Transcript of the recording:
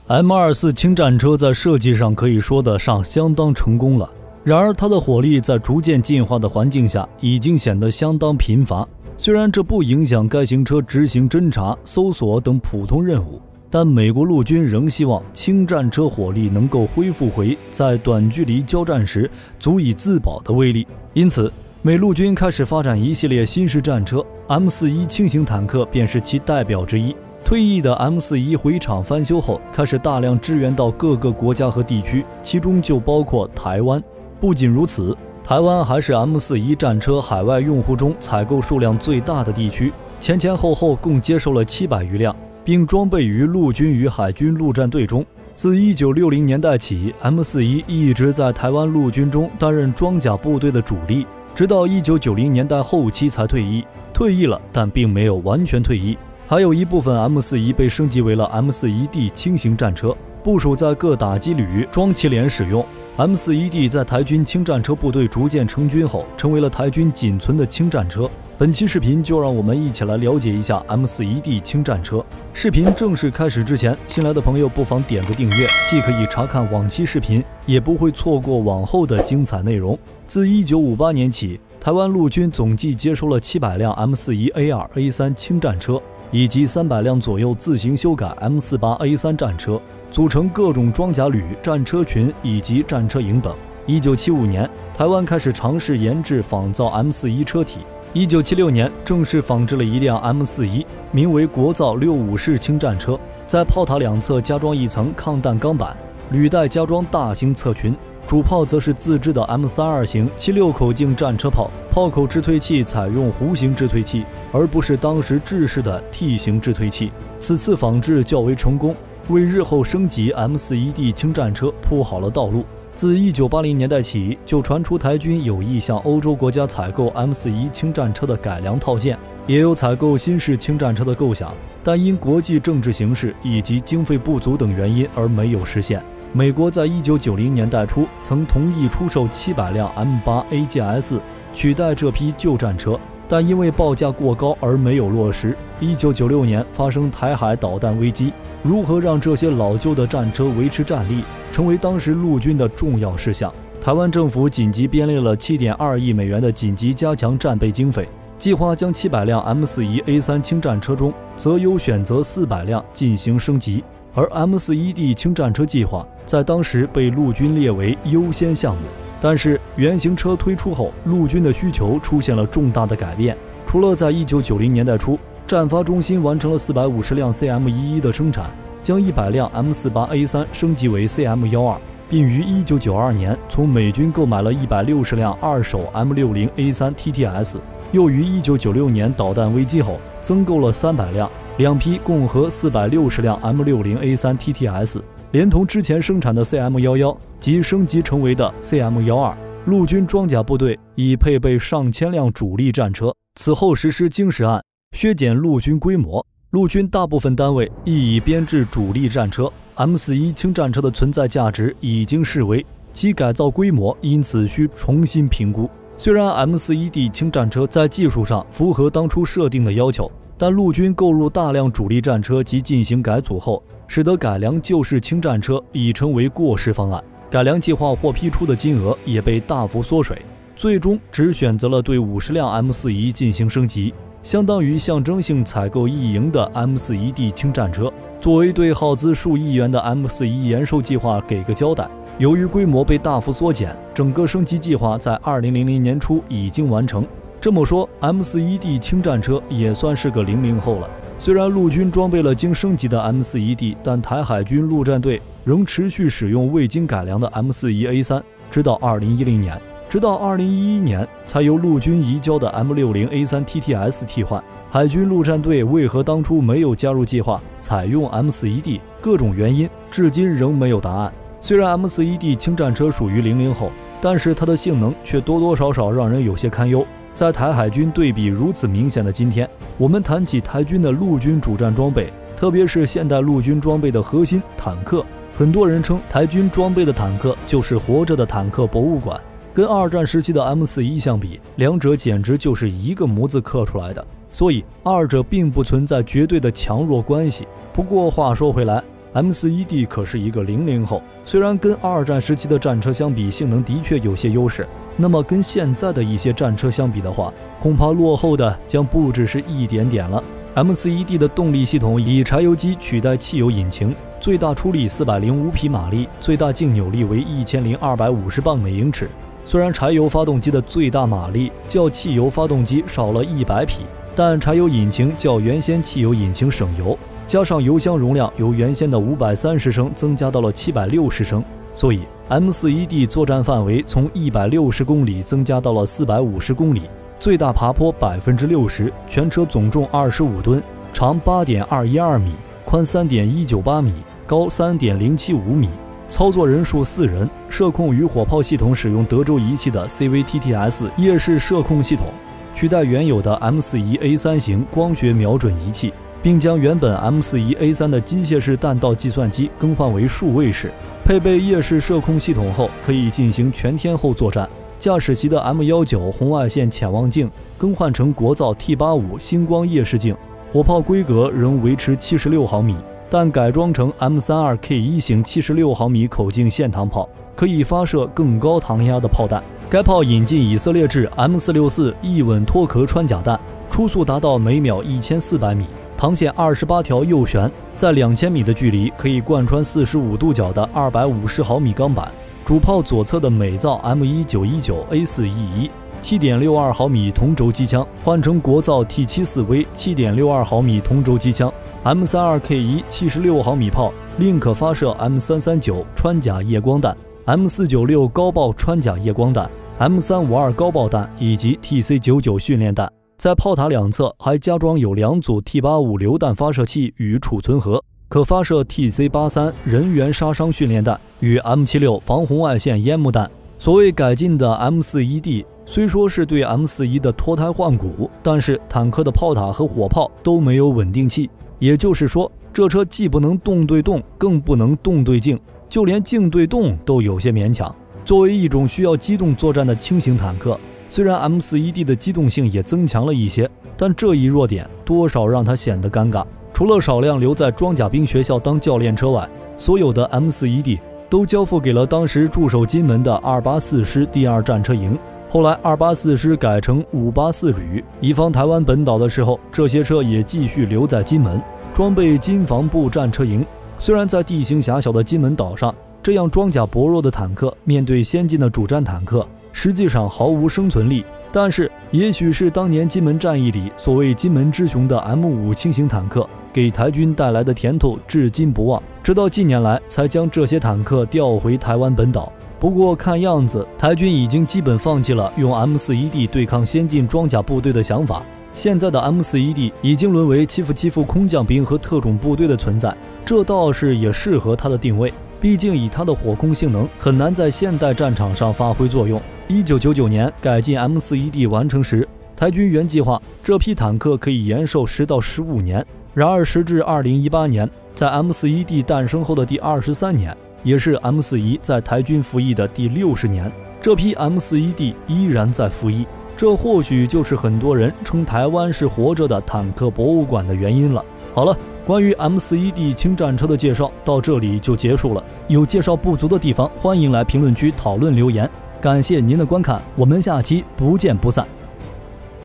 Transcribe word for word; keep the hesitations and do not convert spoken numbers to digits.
M 二十四 轻战车在设计上可以说得上相当成功了，然而它的火力在逐渐进化的环境下已经显得相当贫乏。虽然这不影响该型车执行侦察、搜索等普通任务，但美国陆军仍希望轻战车火力能够恢复回在短距离交战时足以自保的威力。因此，美陆军开始发展一系列新式战车 ，M 四十一 轻型坦克便是其代表之一。退役的 M 四十一 回厂翻修后，开始大量支援到各个国家和地区，其中就包括台湾。不仅如此，台湾还是 M 四十一 战车海外用户中采购数量最大的地区，前前后后共接收了七百余辆，并装备于陆军与海军陆战队中。自一九六零年代起 ，M 四十一 一直在台湾陆军中担任装甲部队的主力，直到一九九零年代后期才退役。退役了，但并没有完全退役。还有一部分 M 四十一 被升级为了 M 四十一 D 轻型战车，部署在各打击旅装骑连使用。M 四十一 D 在台军轻战车部队逐渐成军后，成为了台军仅存的轻战车。本期视频就让我们一起来了解一下 M 四十一 D 轻战车。视频正式开始之前，新来的朋友不妨点个订阅，既可以查看往期视频，也不会错过往后的精彩内容。自一九五八年起，台湾陆军总计接收了七百辆 M 四十一 A 二 A 三 轻战车，以及三百辆左右自行修改 M 四十八 A 三 战车，组成各种装甲旅、战车群以及战车营等。一九七五年，台湾开始尝试研制仿造 M 四十一 车体。一九七六年，正式仿制了一辆 M 四十一，名为国造六五式轻战车，在炮塔两侧加装一层抗弹钢板，履带加装大型侧裙。主炮则是自制的 M 三十二 型七六口径战车炮，炮口制推器采用弧形制推器，而不是当时制式的 T 型制推器。此次仿制较为成功，为日后升级 M 四十一 D 轻战车铺好了道路。自一九八零年代起，就传出台军有意向欧洲国家采购 M 四十一 轻战车的改良套件，也有采购新式轻战车的构想，但因国际政治形势以及经费不足等原因而没有实现。美国在一九九零年代初曾同意出售七百辆 M 八 A G S 取代这批旧战车，但因为报价过高而没有落实。一九九六年发生台海导弹危机，如何让这些老旧的战车维持战力，成为当时陆军的重要事项。台湾政府紧急编列了 七点二亿美元的紧急加强战备经费，计划将七百辆 M 四十一 A 三 轻战车中择优选择四百辆进行升级。而 M 四十一 D 轻战车计划在当时被陆军列为优先项目，但是原型车推出后，陆军的需求出现了重大的改变。除了在一九九零年代初，战发中心完成了四百五十辆 C M 十一 的生产，将一百辆 M 四十八 A 三 升级为 C M 十二，并于一九九二年从美军购买了一百六十辆二手 M 六十 A 三 T T S， 又于一九九六年导弹危机后增购了三百辆。两批共合四百六十辆 M 六十 A 三 T T S， 连同之前生产的 C M 十一及升级成为的 C M 十二，陆军装甲部队已配备上千辆主力战车。此后实施京石案，削减陆军规模，陆军大部分单位亦已编制主力战车。M 四十一 轻战车的存在价值已经式微，其改造规模因此需重新评估。虽然 M 四十一 D 轻战车在技术上符合当初设定的要求，但陆军购入大量主力战车及进行改组后，使得改良旧式轻战车已成为过时方案。改良计划获批出的金额也被大幅缩水，最终只选择了对五十辆 M 四十一 进行升级，相当于象征性采购一营的 M 四十一 D 轻战车，作为对耗资数亿元的 M 四十一 延寿计划给个交代。由于规模被大幅缩减，整个升级计划在二零零零年初已经完成。这么说 ，M 四十一 D 轻战车也算是个零零后了。虽然陆军装备了经升级的 M 四十一 D， 但台海军陆战队仍持续使用未经改良的 M 四十一 A 三， 直到二零一零年，直到二零一一年才由陆军移交的 M 六十 A 三 T T S 替换。海军陆战队为何当初没有加入计划，采用 M 四十一 D？ 各种原因至今仍没有答案。虽然 M 四十一 D 轻战车属于零零后，但是它的性能却多多少少让人有些堪忧。在台海军对比如此明显的今天，我们谈起台军的陆军主战装备，特别是现代陆军装备的核心坦克，很多人称台军装备的坦克就是活着的坦克博物馆。跟二战时期的 M 四十一 相比，两者简直就是一个模子刻出来的，所以二者并不存在绝对的强弱关系。不过话说回来， M 四十一D 可是一个零零后，虽然跟二战时期的战车相比，性能的确有些优势，那么跟现在的一些战车相比的话，恐怕落后的将不只是一点点了。M 四十一D 的动力系统以柴油机取代汽油引擎，最大出力四百零五匹马力，最大净扭力为一千零二百五十磅每英尺。虽然柴油发动机的最大马力较汽油发动机少了一百匹，但柴油引擎较原先汽油引擎省油，加上油箱容量由原先的五百三十升增加到了七百六十升，所以 M 四十一D 作战范围从一百六十公里增加到了四百五十公里，最大爬坡 百分之六十， 全车总重二十五吨，长 八点二一二米，宽 三点一九八米，高 三点零七五米，操作人数四人，射控与火炮系统使用德州仪器的 C V T T S 夜视射控系统，取代原有的 M 四十一 A 三 型光学瞄准仪器，并将原本 M 四十一 A 三 的机械式弹道计算机更换为数位式。配备夜视射控系统后，可以进行全天候作战。驾驶席的 M 十九 红外线潜望镜更换成国造 T 八十五 星光夜视镜，火炮规格仍维持七十六毫米，但改装成 M 三十二 K 一 型七十六毫米口径线膛炮，可以发射更高膛压的炮弹。该炮引进以色列制 M 四六四 翼稳脱壳穿甲弹，初速达到每秒一千四百米，膛线二十八条右旋，在两千米的距离可以贯穿四十五度角的二百五十毫米钢板。主炮左侧的美造 M 一九一九 A 四 E 一 七点六二毫米同轴机枪换成国造 T 七十四 V 七点六二毫米同轴机枪。M 三十二 K 一 七十六毫米炮另可发射 M 三三九 穿甲夜光弹、M 四九六 高爆穿甲夜光弹、M 三五二 高爆弹以及 T C 九九训练弹。在炮塔两侧还加装有两组 T 八十五 榴弹发射器与储存盒，可发射 T C 八十三 人员杀伤训练弹与 M 七六 防红外线烟幕弹。所谓改进的 M 四十一 D 虽说是对 M 四十一 的脱胎换骨，但是坦克的炮塔和火炮都没有稳定器，也就是说这车既不能动对动，更不能动对静，就连静对动都有些勉强。作为一种需要机动作战的轻型坦克，虽然 M 四十一 D 的机动性也增强了一些，但这一弱点多少让它显得尴尬。除了少量留在装甲兵学校当教练车外，所有的 M 四十一 D 都交付给了当时驻守金门的二八四师第二战车营。后来二八四师改成五八四旅，以防台湾本岛的时候，这些车也继续留在金门，装备金防部战车营。虽然在地形狭小的金门岛上，这样装甲薄弱的坦克面对先进的主战坦克实际上毫无生存力，但是也许是当年金门战役里所谓金门之雄的 M 五 轻型坦克给台军带来的甜头至今不忘，直到近年来才将这些坦克调回台湾本岛。不过看样子台军已经基本放弃了用 M 四十一 D 对抗先进装甲部队的想法，现在的 M 四十一 D 已经沦为欺负欺负空降兵和特种部队的存在，这倒是也适合它的定位，毕竟以它的火控性能很难在现代战场上发挥作用。一九九九年改进 M 四十一 D 完成时，台军原计划这批坦克可以延寿十到十五年，然而时至二零一八年，在 M 四十一 D 诞生后的第二十三年，也是 M 四十一 在台军服役的第六十年，这批 M 四十一 D 依然在服役，这或许就是很多人称台湾是活着的坦克博物馆的原因了。好了，关于 M 四十一 D 轻战车的介绍到这里就结束了，有介绍不足的地方欢迎来评论区讨论留言，感谢您的观看，我们下期不见不散。